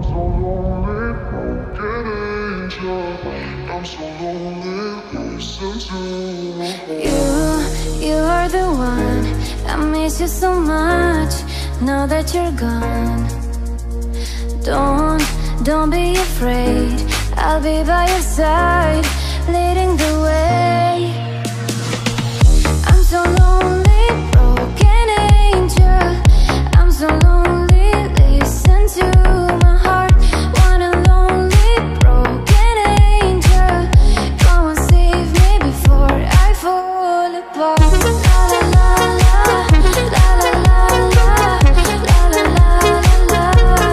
so lonely, broken angel. I'm so lonely, listen to my heart. You are the one. I miss you so much now that you're gone. Don't be afraid, I'll be by your side, leading the way. I'm so lonely, broken angel. I'm so lonely, listen to my heart. Want a lonely, broken angel. Come and save me before I fall apart. La la la la, la la la la, la la la la.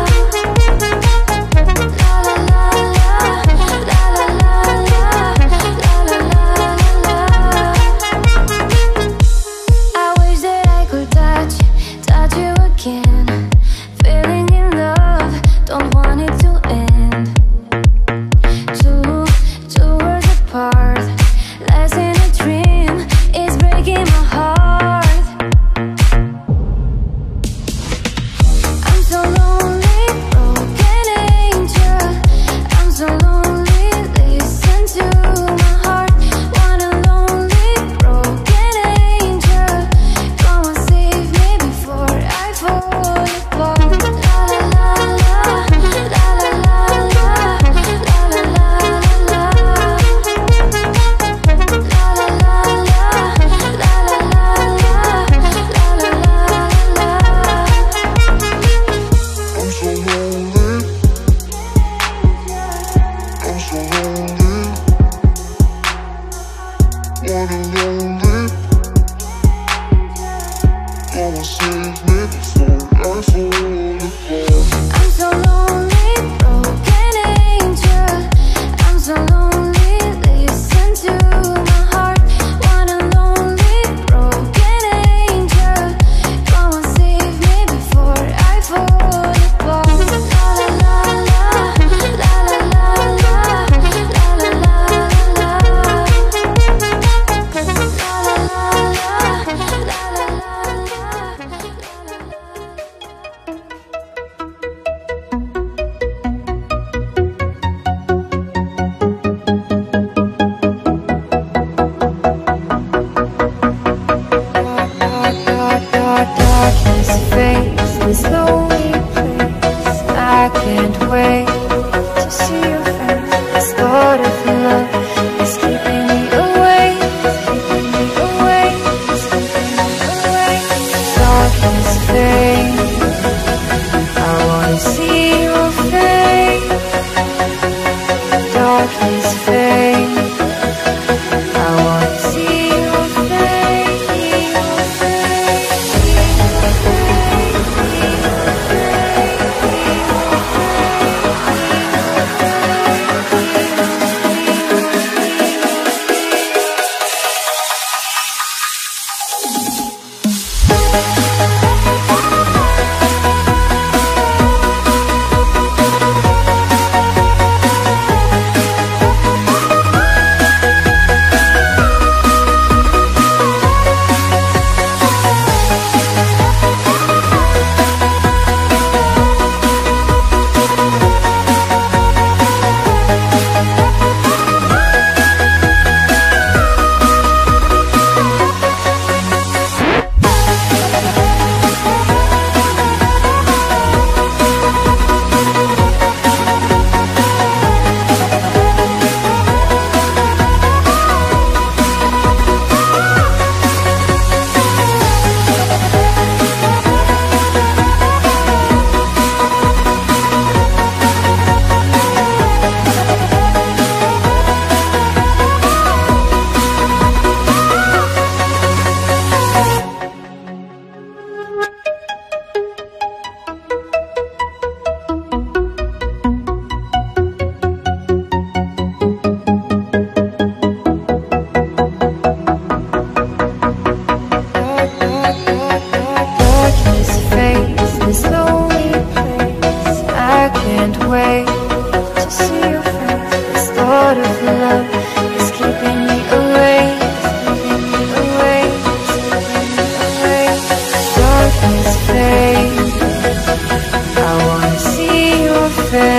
Feeling in love, don't want it to end. Two worlds apart, less in a dream, it's breaking my heart. I'm so lonely, broken angel. I'm so lonely, listen to my heart. Want a lonely, broken angel. Come and save me before I fall apart. La la la la, la la la la, la la la la. La la la la, la la la la, la la la la. I'm so lonely, I'm so lonely. Want a lonely, come and save me before I fall apart. I'm so lonely, broken angel. I'm so lonely, listen to my heart. Want a lonely, broken angel. Come and save me before I fall apart. La la la la, la la la la, la la la la. La la la la, la la la Darkness fades, this lonely place. I can't wait to see your face. This thought of love is keeping me awake, keeping me awake, keeping me awake. Darkness fades, I wanna see your face. Darkness fades, I wanna see your face, your face. face.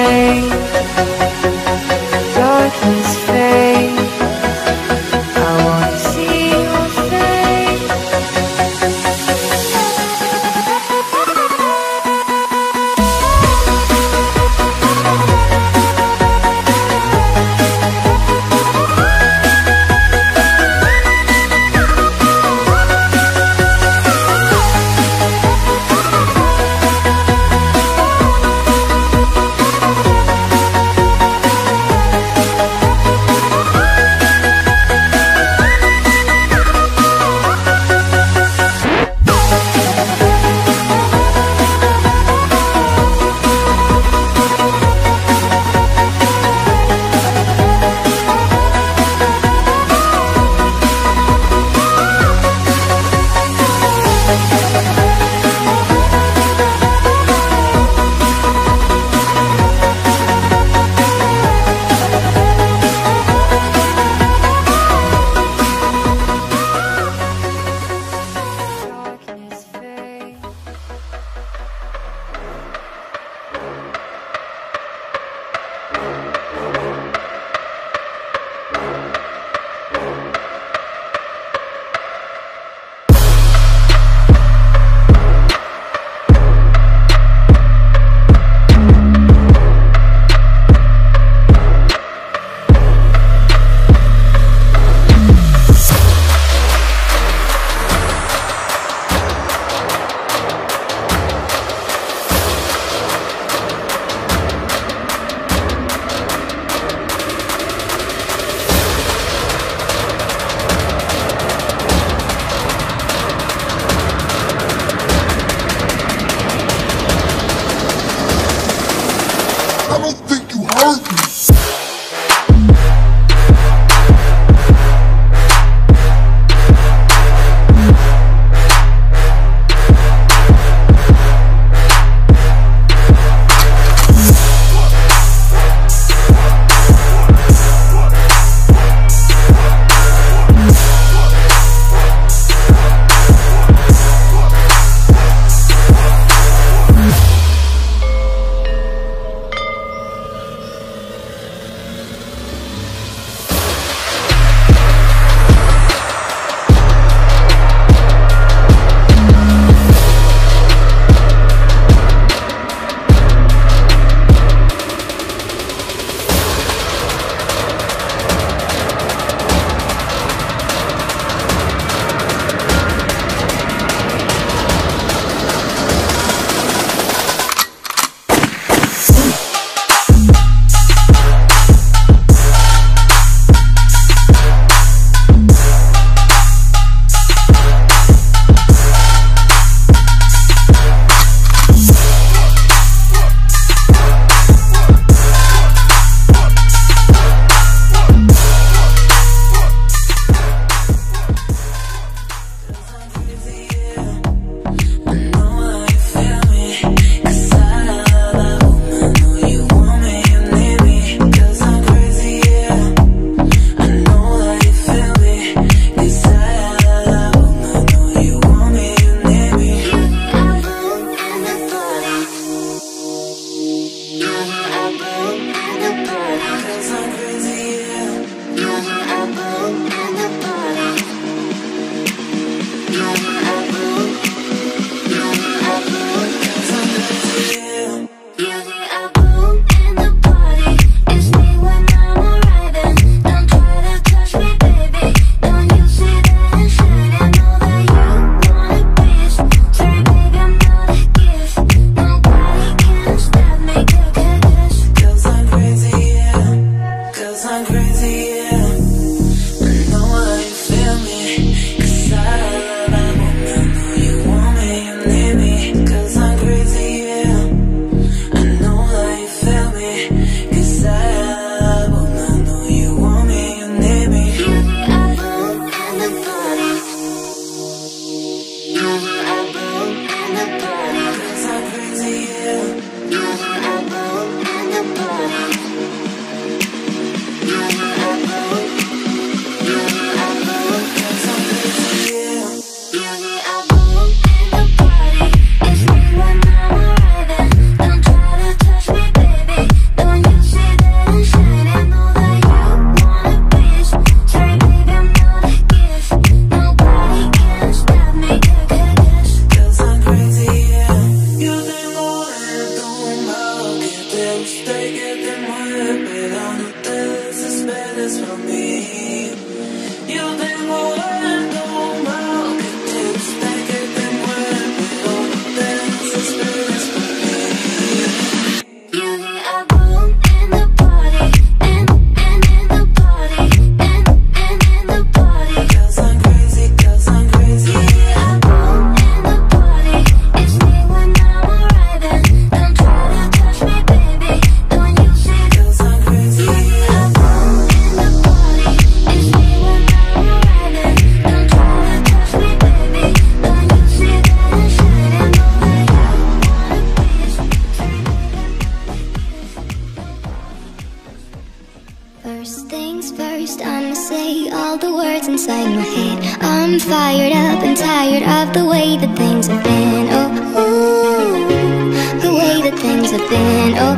First things first, I'ma say all the words inside my head. I'm fired up and tired of the way that things have been. Oh, ooh, the way that things have been. Oh,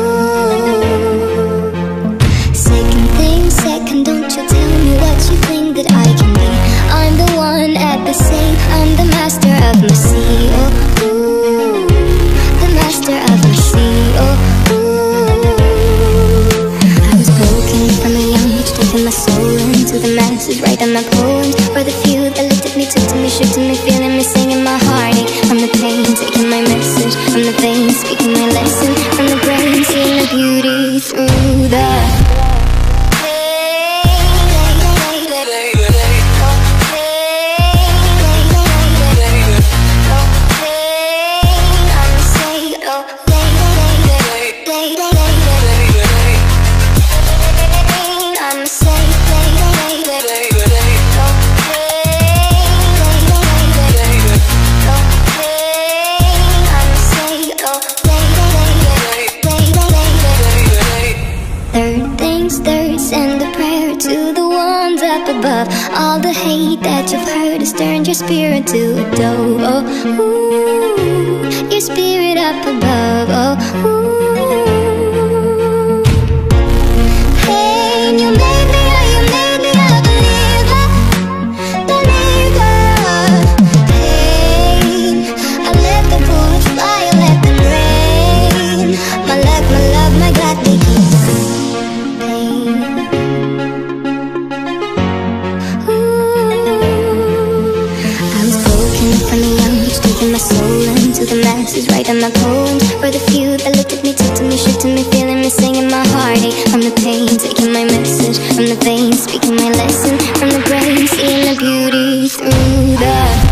ooh. Second thing, second, don't you tell me what you think that I can be. I'm the one at the same, I'm the master of my sea. Oh, ooh, the master of my sea. Oh, from a young age, taking my soul into the masses, writing my poems for the few that looked at me, took to me, shook to me, feeling me, singing my heartache. From the pain, taking my message from the veins, speaking my lesson from the brain, seeing the beauty through the above. All the hate that you've heard has turned your spirit to a dove. Oh, ooh, your spirit up above. Oh, ooh. Hey, you made me a believer, believer. Pain, I let the bullets fly, I let them rain. My luck, my love, my God, they keep pain. My soul into the masses, writing my poems for the few that looked at me, took to me, shook to me, feeling me, singing my heartache. From the pain, taking my message from the veins, speaking my lesson from the brain, seeing the beauty through the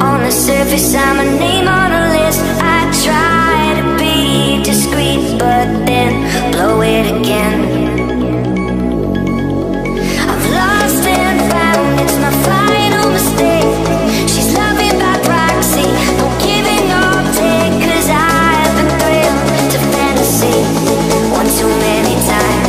On the surface, I'm a name on a list. I try to be discreet, but then blow it again. I've lost and found, it's my final mistake. She's loving by proxy, no giving or take, 'cause I've been thrilled to fantasy one too many times.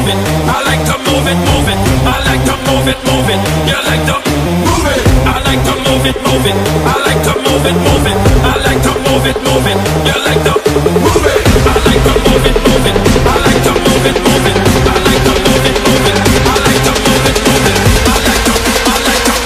it. I like to move it, move it. I like to move it, move it. You like to move it. I like to move it, move it. I like to move it, move it. I like to move it, move it. You like to move it. I like to move it, move it. I like to move it, move it. I like to move it, move it. I like to move it, move it. I like to move it, move it.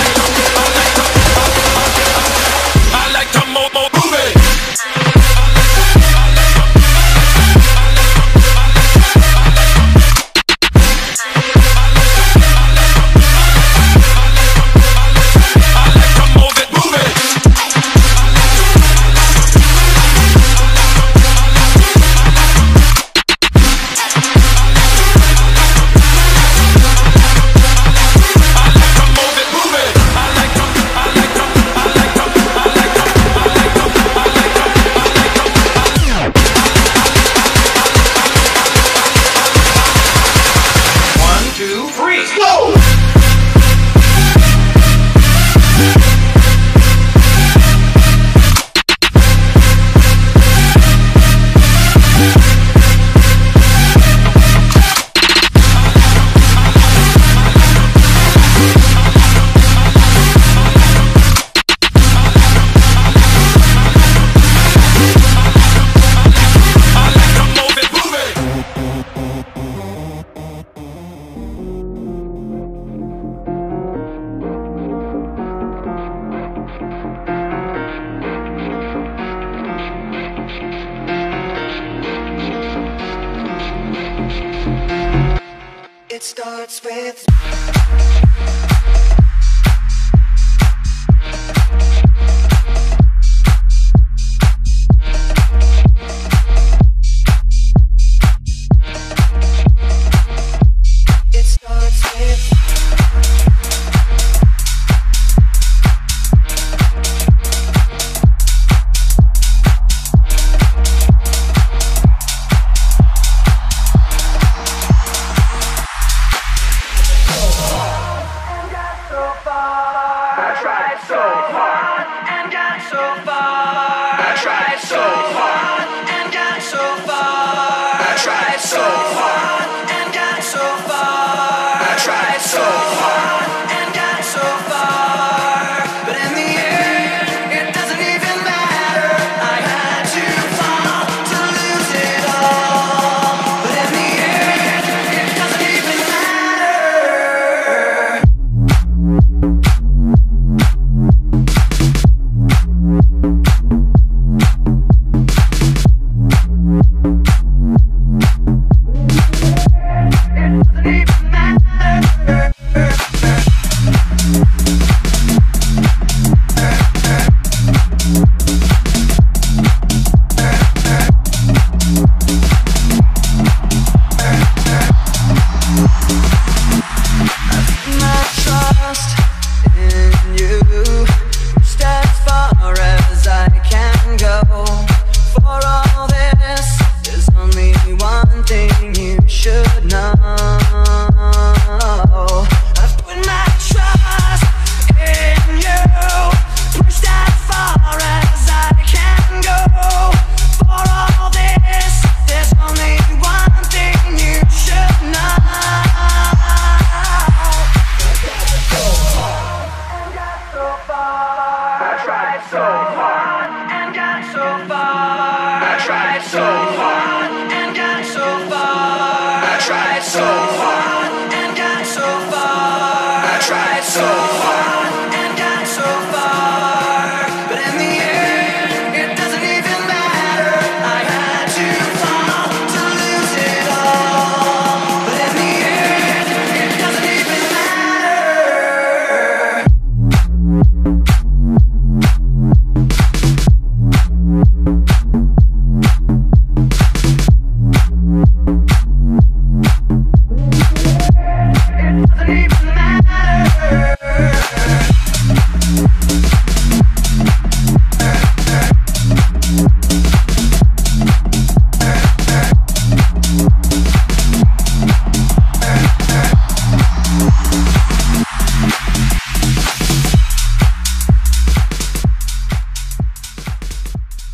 It starts with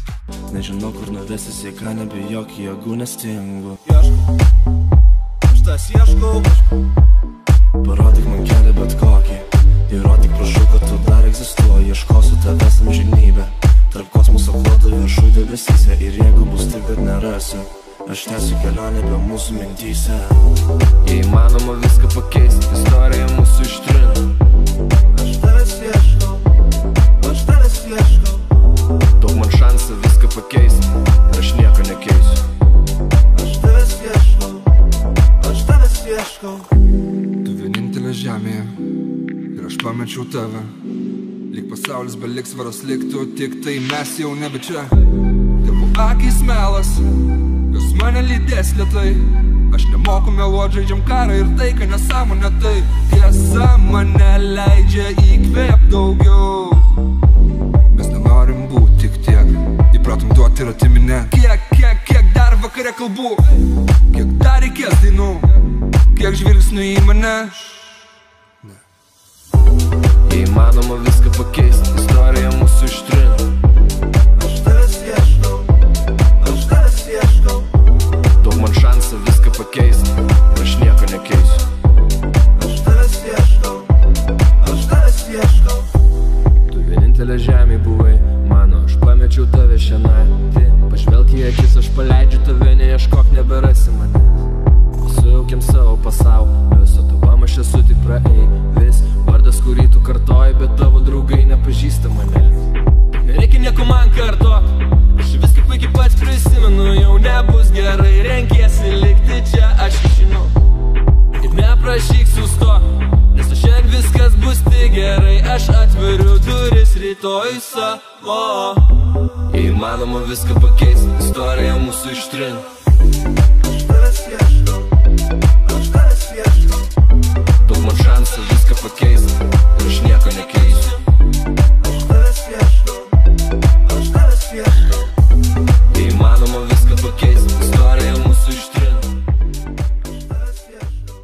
Nežinau, kur nuvesi, ką nebijok, jėgų nestingu. Ieškau, štai tavęs ieškau. Parodyk man kelią bet kokį, įrodyk prašau, kad tu dar egzistuoji. Ieškosiu tavęs amžinybę, tarp kosmoso klodų viršų debesyse. Ir jeigu bus taip, kad nerasiu, aš tęsiu kelionę be mūsų mintyse. Jei įmanoma viską pakeisti, istoriją mūsų ištrinti. Aš tavęs ieškau, aš tavęs ieškau. Daug man šansą viską pakeisti, ir aš nieko nekeisiu. Aš tavęs ieškau, aš tavęs ieškau. Tu vienintelė žemėje ir aš pamečiau tave. Lyg pasaulis be liksvaros liktų, tik tai mes jau nebe čia. Tėvų akys melas, jos mane lydės lėtai. Aš nemoku meluot, žaidžiam karą ir tai, kad nesąmonė tai. Tiesa mane leidžia įkvėp daugiau. Mes nenorim būt tik tiek, įpratom duoti ir atiminę. Kiek dar vakare kalbų, kiek dar reikės dainų, kiek žvilgsnių į mane. Jei įmanoma viską pakeisti, istoriją mūsų ištrinti. Aš tavęs ieškau, aš tavęs ieškau. Daug man šansą viską pakeisti, ir aš nieko nekeisiu. Aš tavęs ieškau, aš tavęs ieškau. Tu vienintelė žemė buvai mano, aš pamečiau tave šią naktį. Pažvelk į akis, aš paleidžiu tave, neieškok, neberasi mane. Sujaukiam savo pasaulį, viso tavam aš esu tik praeivis. Vardas, kurį tu kartoji, bet tavo draugai nepažįsta mane. Nereikia nieko man kartot, aš viską puikiai pats prisimenu. Jau nebus gerai, renkiesi likti čia, aš žinau. Ir neprašyk sustok, nes tu šiandien viskas bus tik gerai. Aš atveriu duris rytoj savo. Jei įmanoma viską pakeisti, istoriją mūsų ištrinti. Aš tavęs ieškau, aš tavęs ieškau. Daug man šansą viską pakeisti, ir aš nieko nekeisiu. Aš tavęs ieškau, aš tavęs ieškau. Jei įmanoma viską pakeisti, istoriją mūsų ištrinti. Aš tavęs ieškau.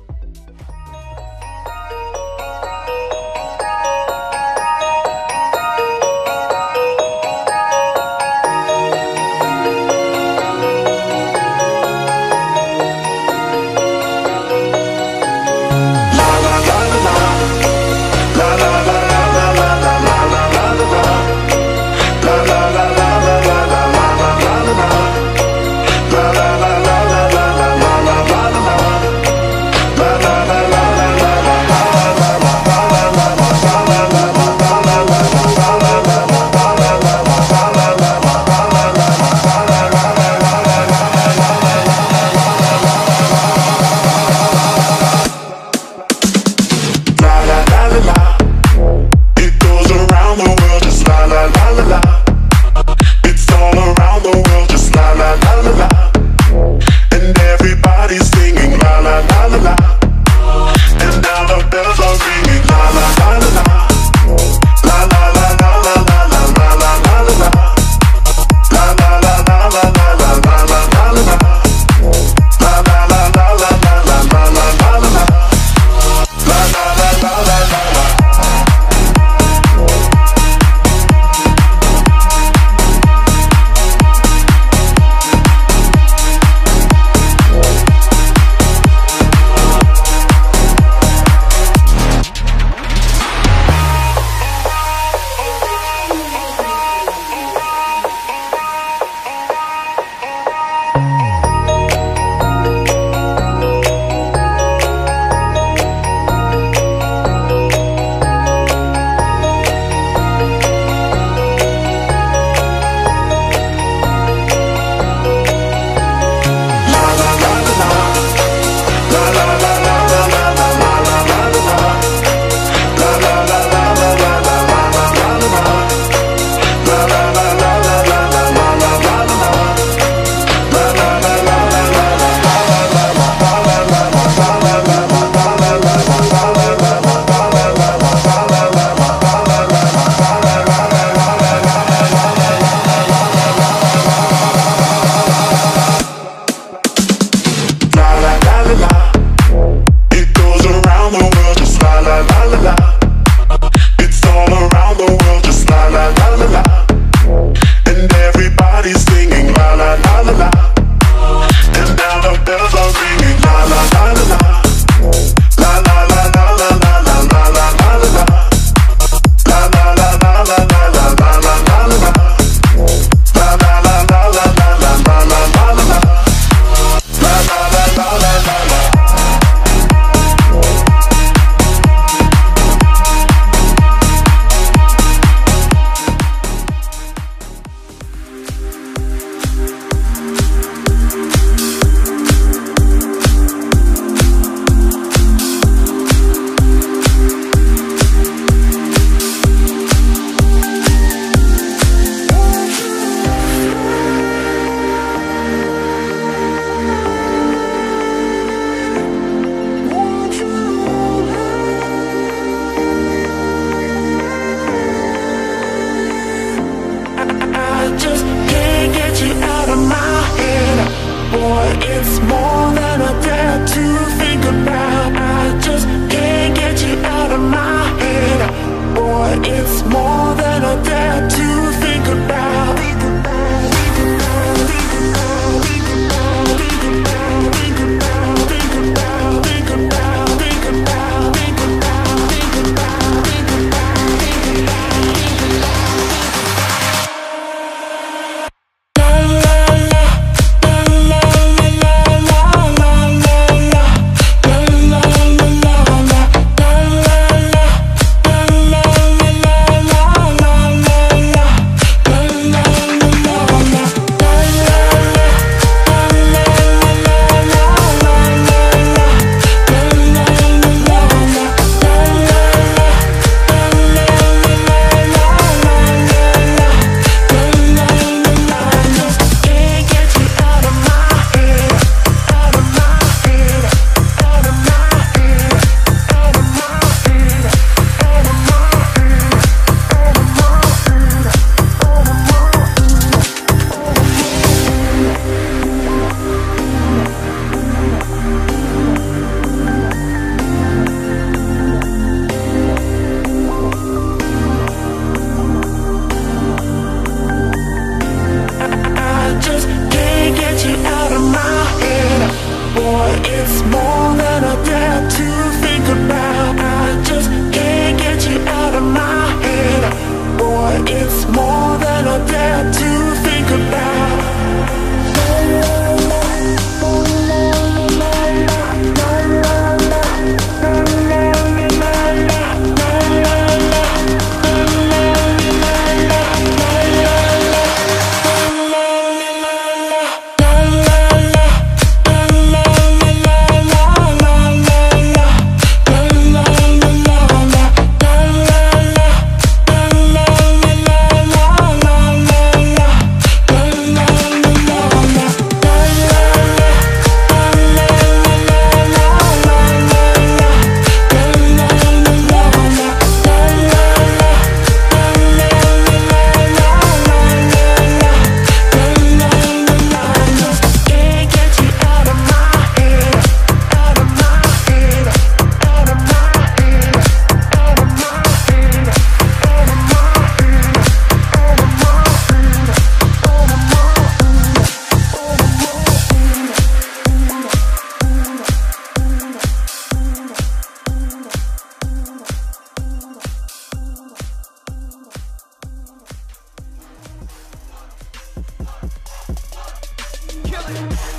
Bye.